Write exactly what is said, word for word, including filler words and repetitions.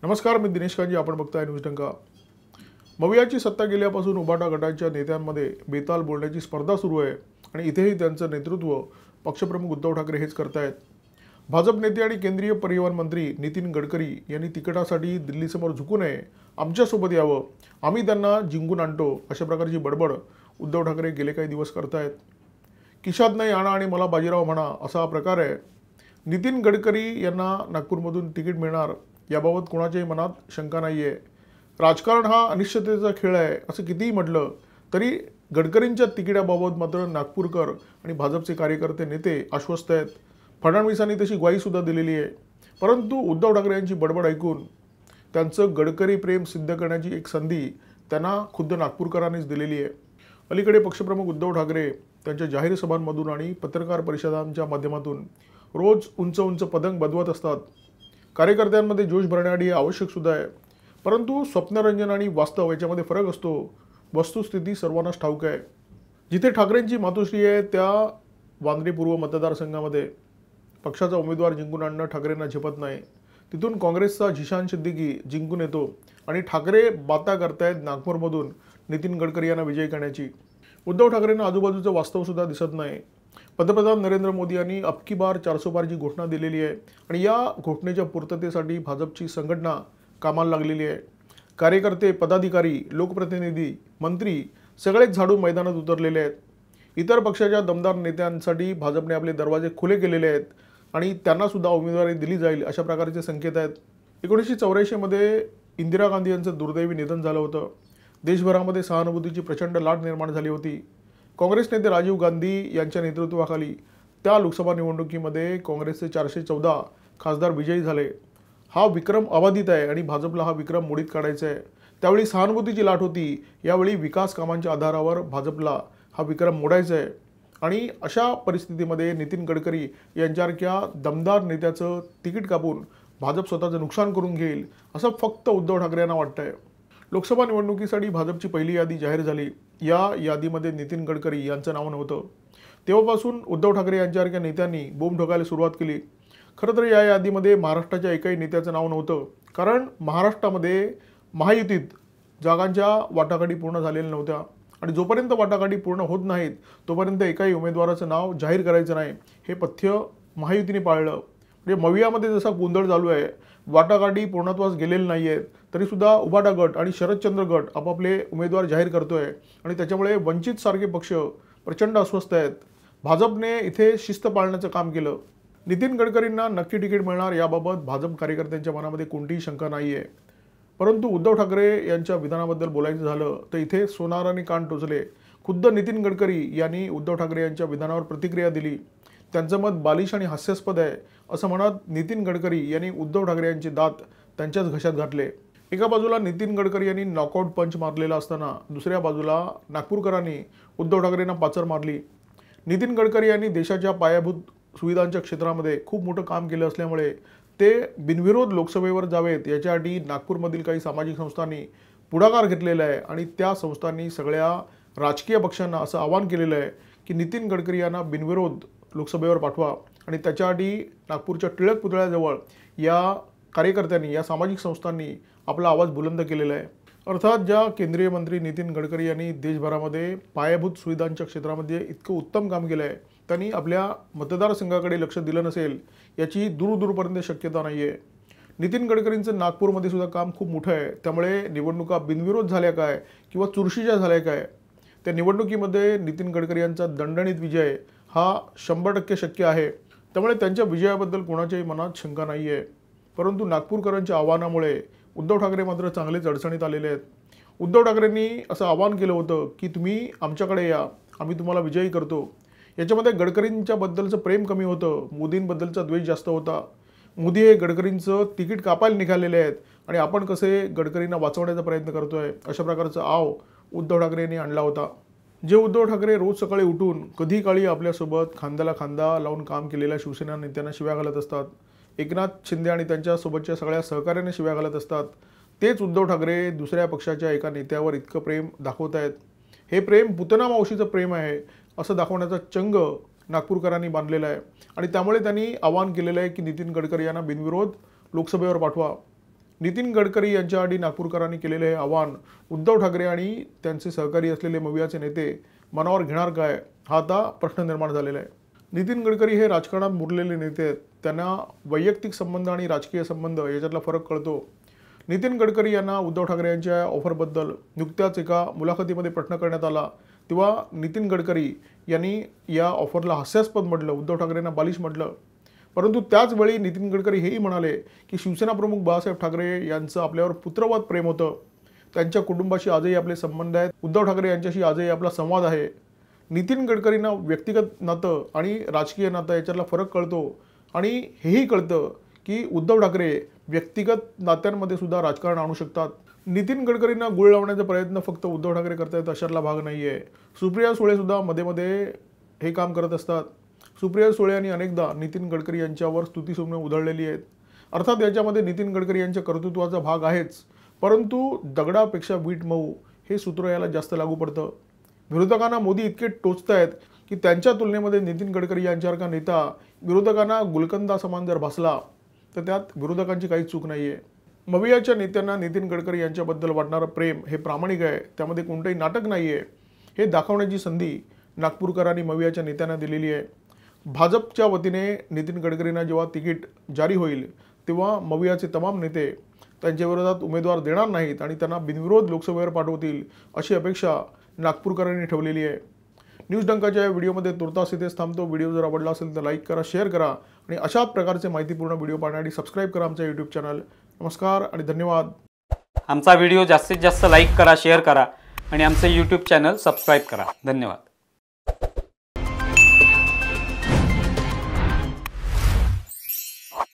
नमस्कार, मी दिनेश कांजी. आपण बघताय न्यूज डंका. मवियाची सत्ता गेल्यापासून उबाटा गटाच्या नेत्यांमध्ये बेताल बोलण्याची स्पर्धा सुरू आहे आणि इथेही त्यांचं नेतृत्व पक्षप्रमुख उद्धव ठाकरे हेच करतायत. भाजप नेते आणि केंद्रीय परिवहन मंत्री नितीन गडकरी यांनी तिकिटासाठी दिल्लीसमोर झुकू नये, आमच्यासोबत यावं, आम्ही त्यांना जिंकून आणतो, अशा प्रकारची बडबड उद्धव ठाकरे गेले काही दिवस करतायत. खिशात नाही आणा आणि मला बाजीराव म्हणा, असा हा प्रकार आहे. नितीन गडकरी यांना नागपूरमधून तिकीट मिळणार याबाबत कोणाच्याही मनात शंका नाही आहे. राजकारण हा अनिश्चिततेचा खेळ आहे असं कितीही म्हटलं तरी गडकरींच्या तिकिटाबाबत मात्र नागपूरकर आणि भाजपचे कार्यकर्ते नेते आश्वस्त आहेत. फडणवीसांनी तशी ग्वाहीसुद्धा दिलेली आहे. परंतु उद्धव ठाकरे यांची बडबड ऐकून त्यांचं गडकरी प्रेम सिद्ध करण्याची एक संधी त्यांना खुद्द नागपूरकरांनीच दिलेली आहे. अलीकडे पक्षप्रमुख उद्धव ठाकरे त्यांच्या जाहीर सभांमधून आणि पत्रकार परिषदांच्या माध्यमातून रोज उंच उंच पदंग बदवत असतात. कार्यकर्त्यांमध्ये जोश भरण्यासाठी आवश्यक सुद्धा आहे. परंतु स्वप्नरंजन आणि वास्तव याच्यामध्ये फरक असतो. वस्तुस्थिती सर्वांनाच ठाऊक आहे. जिथे ठाकरेंची मातोश्री आहे त्या वांद्रे पूर्व मतदारसंघामध्ये पक्षाचा उमेदवार जिंकून आणणं ठाकरेंना झेपत नाही. तिथून काँग्रेसचा झिशान सिद्दीकी जिंकून येतो आणि ठाकरे बाता करतायत नागपूरमधून नितीन गडकरी यांना विजयी करण्याची. उद्धव ठाकरेंना आजूबाजूचं वास्तवसुद्धा दिसत नाही. पंतप्रधान नरेंद्र मोदी यांनी अबकी बार चारसो पारची घोषणा दिलेली आहे आणि या घोषणेच्या पूर्ततेसाठी भाजपची संघटना कामाला लागलेली आहे. कार्यकर्ते, पदाधिकारी, लोकप्रतिनिधी, मंत्री सगळेच झाडू मैदानात उतरलेले आहेत. इतर पक्षाच्या दमदार नेत्यांसाठी भाजपने आपले दरवाजे खुले केलेले आहेत आणि त्यांनासुद्धा उमेदवारी दिली जाईल अशा प्रकारचे संकेत आहेत. एकोणीसशे चौऱ्याऐंशीमध्ये इंदिरा गांधी यांचं दुर्दैवी निधन झालं होतं. देशभरामध्ये सहानुभूतीची प्रचंड लाट निर्माण झाली होती. काँग्रेस नेते राजीव गांधी यांच्या नेतृत्वाखाली त्या लोकसभा निवडणुकीमध्ये काँग्रेसचे चारशे चौदा खासदार विजयी झाले. हा विक्रम अबाधित आहे आणि भाजपला हा विक्रम मोडीत काढायचा आहे. त्यावेळी सहानुभूतीची लाट होती. यावेळी विकास कामांच्या आधारावर भाजपला हा विक्रम मोडायचा आहे आणि अशा परिस्थितीमध्ये नितीन गडकरी यांच्यासारख्या दमदार नेत्याचं तिकीट कापून भाजप स्वतःचं नुकसान करून घेईल असं फक्त उद्धव ठाकरे यांना वाटतंय. लोकसभा निवडणुकीसाठी भाजपची पहिली यादी जाहीर झाली. या यादीमध्ये नितीन गडकरी यांचं नाव नव्हतं. तेव्हापासून उद्धव ठाकरे यांच्यासारख्या नेत्यांनी बोंब ठोकायला सुरुवात केली. खरं तर या यादीमध्ये महाराष्ट्राच्या एकाही नेत्याचं नाव नव्हतं. कारण महाराष्ट्रामध्ये महायुतीत जागांच्या वाटाघाटी पूर्ण झालेल्या नव्हत्या आणि जोपर्यंत वाटाघाटी पूर्ण होत नाहीत तोपर्यंत एकाही उमेदवाराचं नाव जाहीर करायचं नाही हे पथ्य महायुतीने पाळलं. म्हणजे मवियामध्ये जसा गोंधळ चालू आहे, वाटाघाटी पूर्णत्वास गेलेले नाही आहेत तरीसुद्धा उबाटा गट आणि शरदचंद्र गट आपापले उमेदवार जाहीर करतोय आणि त्याच्यामुळे वंचित सारखे पक्ष प्रचंड अस्वस्थ आहेत. भाजपने इथे शिस्त पाळण्याचं काम केलं. नितीन गडकरींना नक्की तिकीट मिळणार याबाबत भाजप कार्यकर्त्यांच्या मनामध्ये कोणतीही शंका नाही आहे. परंतु उद्धव ठाकरे यांच्या विधानाबद्दल बोलायचं झालं तर इथे सोनाराने कान टोचले. खुद्द नितीन गडकरी यांनी उद्धव ठाकरे यांच्या विधानावर प्रतिक्रिया दिली. त्यांचं मत बालिश आणि हास्यास्पद आहे असं म्हणत नितीन गडकरी यांनी उद्धव ठाकरे यांचे दात त्यांच्याच घशात घातले. एका बाजूला नितीन गडकरी यांनी नॉकआउट पंच मारलेला असताना दुसऱ्या बाजूला नागपूरकरांनी उद्धव ठाकरेंना पाचर मारली. नितीन गडकरी यांनी देशाच्या पायाभूत सुविधांच्या क्षेत्रामध्ये खूप मोठं काम केलं असल्यामुळे ते बिनविरोध लोकसभेवर जावेत याच्यासाठी नागपूरमधील काही सामाजिक संस्थांनी पुढाकार घेतलेला आहे आणि त्या संस्थांनी सगळ्या राजकीय पक्षांना असं आवाहन केलेलं आहे की नितीन गडकरी यांना बिनविरोध लोकसभेवर पाठवा आणि त्याच्यासाठी नागपूरच्या टिळक पुतळ्याजवळ या कार्यकर्त्यांनी, या सामाजिक संस्थांनी आपला आवाज बुलंद केलेला आहे. अर्थात ज्या केंद्रीय मंत्री नितीन गडकरी यांनी देशभरामध्ये पायाभूत सुविधांच्या क्षेत्रामध्ये इतकं उत्तम काम केलं आहे त्यांनी आपल्या मतदारसंघाकडे लक्ष दिलं नसेल याची दूरदूरपर्यंत शक्यता नाही आहे. नितीन गडकरींचं नागपूरमध्ये सुद्धा काम खूप मोठं आहे. त्यामुळे निवडणुका बिनविरोध झाल्या काय किंवा चुरशीच्या झाल्या काय, त्या निवडणुकीमध्ये नितीन गडकरी यांचा दणदणीत विजय हा शंभर टक्के शक्य आहे. त्यामुळे त्यांच्या विजयाबद्दल कोणाच्याही मनात शंका नाही आहे. परंतु नागपूरकरांच्या आव्हानामुळे उद्धव ठाकरे मात्र चांगलेच अडचणीत आलेले आहेत. उद्धव ठाकरेंनी असं आवाहन केलं होतं की तुम्ही आमच्याकडे या, आम्ही तुम्हाला विजयी करतो. याच्यामध्ये गडकरींच्या बद्दलचं प्रेम कमी होतं, मोदींबद्दलचा द्वेष जास्त होता. मोदी हे गडकरींचं तिकीट कापायला निघालेले आहेत आणि आपण कसे गडकरींना वाचवण्याचा प्रयत्न करतोय अशा प्रकारचा आव उद्धव ठाकरे यांनी आणला होता. जे उद्धव ठाकरे रोज सकाळी उठून कधी काळी आपल्यासोबत खांद्याला खांदा लावून काम केलेल्या शिवसेना नेत्यांना शिव्या घालत असतात, एकनाथ शिंदे आणि त्यांच्यासोबतच्या सगळ्या सहकार्याने शिव्या घालत असतात, तेच उद्धव ठाकरे दुसऱ्या पक्षाच्या एका नेत्यावर इतकं प्रेम दाखवत आहेत. हे प्रेम पुतना मावशीचं प्रेम आहे असं दाखवण्याचा चंग नागपूरकरांनी बांधलेला आहे आणि त्यामुळे त्यांनी आवाहन केलेलं आहे की नितीन गडकरी यांना बिनविरोध लोकसभेवर पाठवा. नितीन गडकरी यांच्या आधी नागपूरकरांनी केलेले हे आवाहन उद्धव ठाकरे आणि त्यांचे सहकारी असलेले मवियाचे नेते मनावर घेणार काय, हा आता प्रश्न निर्माण झालेला आहे। नितीन गडकरी हे राजकारणात मुरलेले नेते आहेत, त्यांना वैयक्तिक संबंध आणि राजकीय संबंध याच्यातला फरक कळतो। नितीन गडकरी यांना उद्धव ठाकरे यांच्या ऑफरबद्दल नुकत्याच एका मुलाखतीमध्ये प्रश्न करण्यात आला, तेव्हा नितीन गडकरी यांनी या ऑफरला हास्यास्पद म्हटलं, उद्धव ठाकरेंना बालिश म्हटलं। परंतु त्याच वेळी नितीन गडकरी हेही म्हणाले की शिवसेना प्रमुख बाळासाहेब ठाकरे यांचं आपल्यावर पुत्रवत प्रेम होतं, त्यांच्या कुटुंबाशी आजही आपले संबंध आहेत, उद्धव ठाकरे यांच्याशी आजही आपला संवाद आहे। नितीन गडकरींना व्यक्तिगत नातं आणि राजकीय नातं याच्यातला फरक कळतो आणि हेही कळतं की उद्धव ठाकरे व्यक्तिगत नात्यांमध्ये सुद्धा राजकारण आणू शकतात। नितीन गडकरींना गुळ लावण्याचा प्रयत्न फक्त उद्धव ठाकरे करतायत अशातला भाग नाही आहे। सुप्रिया सुळे सुद्धा मध्ये मध्ये हे काम करत असतात। सुप्रिया सुळे यांनी अनेकदा नितीन गडकरी यांच्यावर स्तुतीसुमने उधळलेली आहेत। अर्थात याच्यामध्ये नितीन गडकरी यांच्या कर्तृत्वाचा भाग आहेच, परंतु दगडापेक्षा वीट मऊ हे सूत्र याला जास्त लागू पडतं। विरोधकांना मोदी इतके टोचतायत की त्यांच्या तुलनेमध्ये नितीन गडकरी यांच्यासारखा नेता विरोधकांना गुलकंदा समान जर भासला तर त्यात विरोधकांची काहीच चूक नाही आहे। मवियाच्या नेत्यांना नितीन गडकरी यांच्याबद्दल वाटणारं प्रेम हे प्रामाणिक आहे, त्यामध्ये कोणतंही नाटक नाही आहे, हे दाखवण्याची संधी नागपूरकरांनी मवियाच्या नेत्यांना दिलेली आहे। भाजपच्या वतीने नितीन गडकरींना जेव्हा तिकीट जारी होईल तेव्हा मवियाचे तमाम नेते त्यांच्या विरोधात उमेदवार देणार नाहीत आणि त्यांना बिनविरोध लोकसभेवर पाठवतील अशी अपेक्षा नागपूरकरांनी ठेवलेली आहे। न्यूज डंकाच्या या व्हिडिओमध्ये तुर्तास इथेच थांबतो। व्हिडिओ जर आवडला असेल तर लाईक करा, शेअर करा आणि अशाच प्रकारचे माहितीपूर्ण व्हिडिओ पाहण्यासाठी सबस्क्राईब करा आमचा यूट्यूब चॅनल। नमस्कार आणि धन्यवाद। आमचा व्हिडिओ जास्तीत जास्त लाईक करा, शेअर करा आणि आमचे यूट्यूब चॅनल सबस्क्राईब करा। धन्यवाद।